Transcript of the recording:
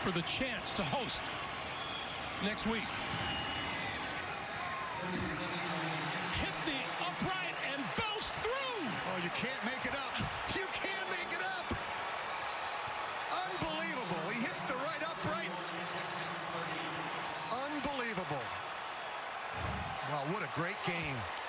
for the chance to host next week. Hit the upright and bounced through. Oh, you can't make it up. You can't make it up. Unbelievable. He hits the right upright. Unbelievable. Wow, what a great game.